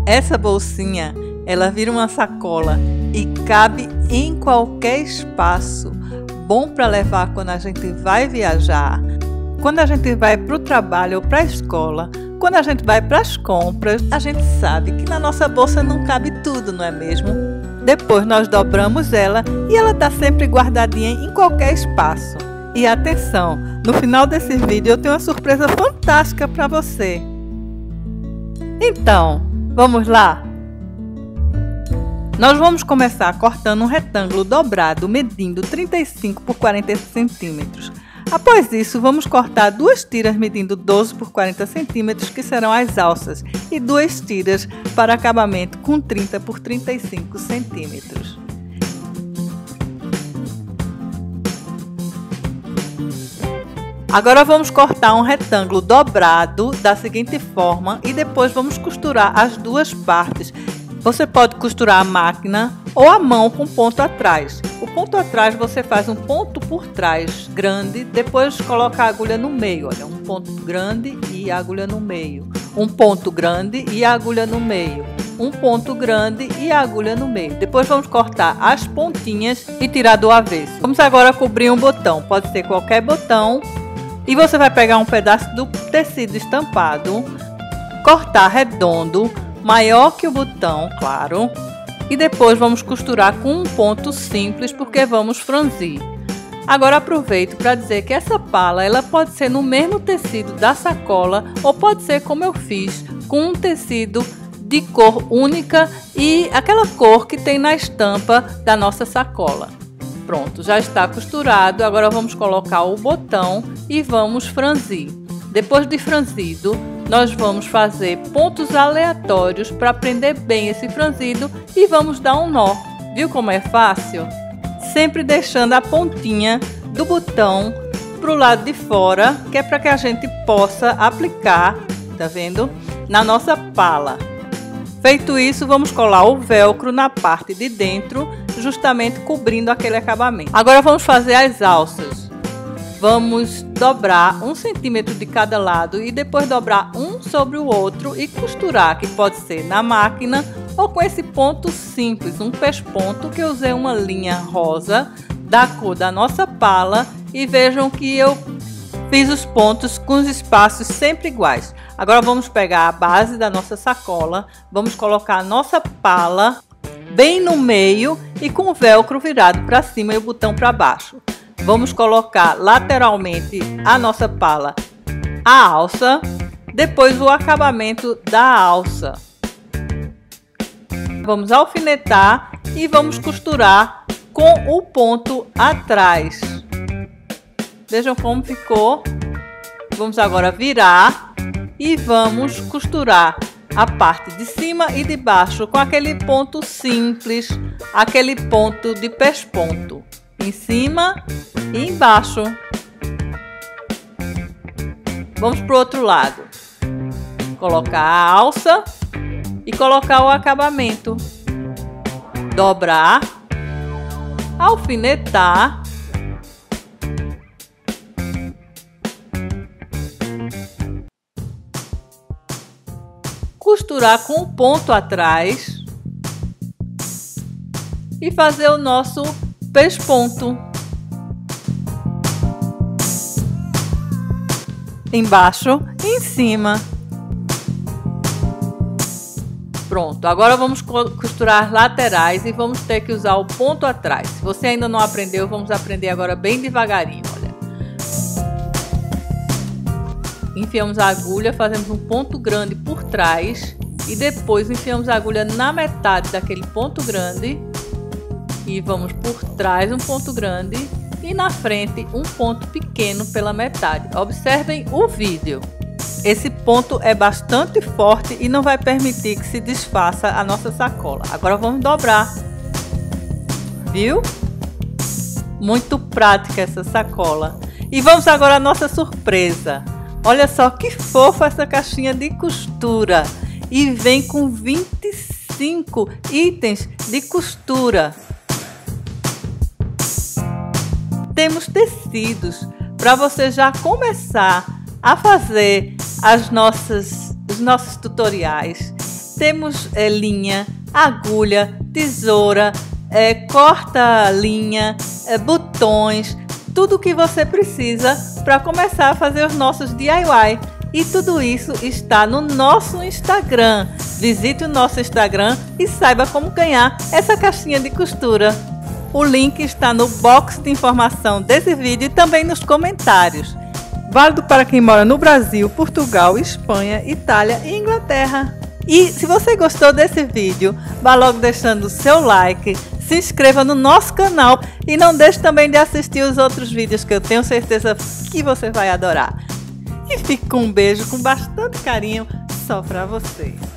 Essa bolsinha, ela vira uma sacola e cabe em qualquer espaço. Bom para levar quando a gente vai viajar, quando a gente vai para o trabalho ou para a escola, quando a gente vai para as compras. A gente sabe que na nossa bolsa não cabe tudo, não é mesmo? Depois nós dobramos ela e ela está sempre guardadinha em qualquer espaço. E atenção, no final desse vídeo eu tenho uma surpresa fantástica para você. Então, vamos lá? Nós vamos começar cortando um retângulo dobrado medindo 35 por 40 centímetros. Após isso, vamos cortar duas tiras medindo 12 por 40 centímetros, que serão as alças, e duas tiras para acabamento com 30 por 35 centímetros. Agora vamos cortar um retângulo dobrado da seguinte forma e depois vamos costurar as duas partes. Você pode costurar a máquina ou a mão com ponto atrás. O ponto atrás você faz um ponto por trás grande, depois coloca a agulha no meio. Olha, um ponto grande e a agulha no meio. Um ponto grande e a agulha no meio. Um ponto grande e a agulha no meio. Depois vamos cortar as pontinhas e tirar do avesso. Vamos agora cobrir um botão. Pode ser qualquer botão. E você vai pegar um pedaço do tecido estampado, cortar redondo, maior que o botão, claro. E depois vamos costurar com um ponto simples, porque vamos franzir. Agora aproveito para dizer que essa pala, ela pode ser no mesmo tecido da sacola, ou pode ser como eu fiz, com um tecido de cor única e aquela cor que tem na estampa da nossa sacola. Pronto, já está costurado. Agora vamos colocar o botão e vamos franzir. Depois de franzido, nós vamos fazer pontos aleatórios para prender bem esse franzido e vamos dar um nó. Viu como é fácil? Sempre deixando a pontinha do botão para o lado de fora, que é para que a gente possa aplicar, tá vendo? Na nossa pala. Feito isso, vamos colar o velcro na parte de dentro, justamente cobrindo aquele acabamento. Agora vamos fazer as alças. Vamos dobrar 1 centímetro de cada lado e depois dobrar um sobre o outro e costurar, que pode ser na máquina ou com esse ponto simples, um pesponto, que eu usei uma linha rosa da cor da nossa pala, e vejam que eu fiz os pontos com os espaços sempre iguais. Agora vamos pegar a base da nossa sacola, vamos colocar a nossa pala bem no meio e com o velcro virado para cima e o botão para baixo. Vamos colocar lateralmente a nossa pala, a alça, depois o acabamento da alça. Vamos alfinetar e vamos costurar com o ponto atrás. Vejam como ficou. Vamos agora virar e vamos costurar a parte de cima e de baixo com aquele ponto simples, aquele ponto de pesponto, em cima e embaixo. Vamos para o outro lado. Colocar a alça e colocar o acabamento. Dobrar, alfinetar. Costurar com o ponto atrás e fazer o nosso pesponto. Embaixo e em cima. Pronto, agora vamos costurar as laterais e vamos ter que usar o ponto atrás. Se você ainda não aprendeu, vamos aprender agora bem devagarinho, olha. Enfiamos a agulha, fazemos um ponto grande por trás e depois enfiamos a agulha na metade daquele ponto grande e vamos por trás um ponto grande e na frente um ponto pequeno pela metade. Observem o vídeo. Esse ponto é bastante forte e não vai permitir que se desfaça a nossa sacola. Agora vamos dobrar. Viu? Muito prática essa sacola. E vamos agora à nossa surpresa. Olha só que fofa essa caixinha de costura. E vem com 25 itens de costura. Temos tecidos para você já começar a fazer os nossos tutoriais. Temos linha, agulha, tesoura, corta-linha, botões, tudo o que você precisa para começar a fazer os nossos DIY. E tudo isso está no nosso Instagram. Visite o nosso Instagram e saiba como ganhar essa caixinha de costura. O link está no box de informação desse vídeo e também nos comentários. Válido para quem mora no Brasil, Portugal, Espanha, Itália e Inglaterra. E se você gostou desse vídeo, vá logo deixando o seu like, se inscreva no nosso canal e não deixe também de assistir os outros vídeos que eu tenho certeza que você vai adorar. E fique com um beijo com bastante carinho só para você.